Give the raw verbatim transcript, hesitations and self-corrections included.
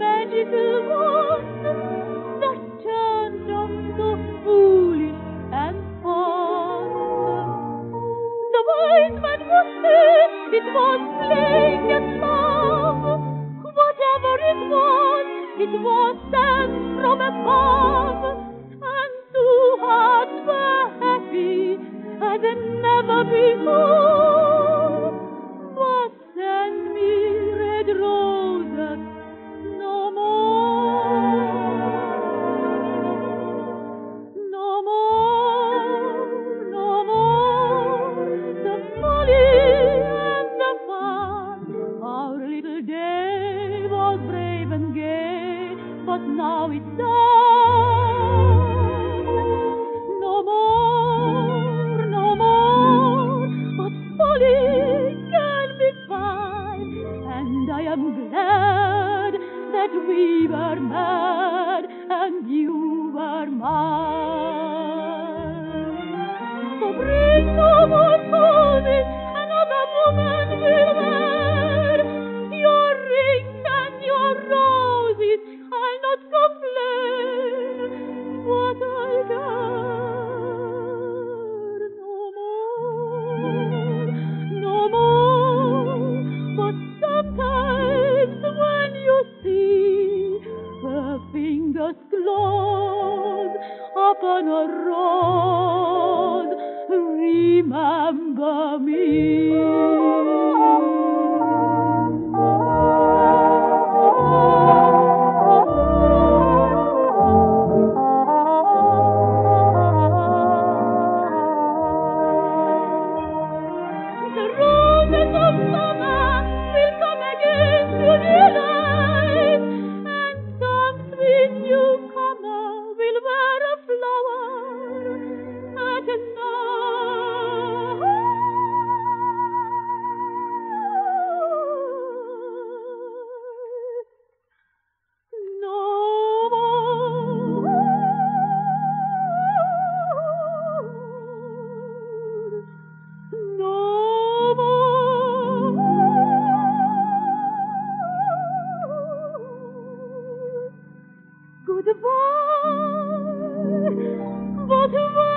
magical wand that turned us so foolish and fond. The wise man would say it was playing at love. Whatever it was, it was sent from above. And two hearts were happy as never before. But send me red roses no more. No more, no more. The folly and the fun. Our little day was brave and gay, but now it's done. No more, no more. But folly can be fine, and I am glad that we were mad and you were mine. So bring no more poses, another woman will wear your rings and your roses. I'll not complain, but I'll care no more, no more. But sometimes when you see her fingers close upon a rose, remember me. The roses of summer will come again to their life, and some sweet newcomer will wear a flower at night. No more, no more. Goodbye, but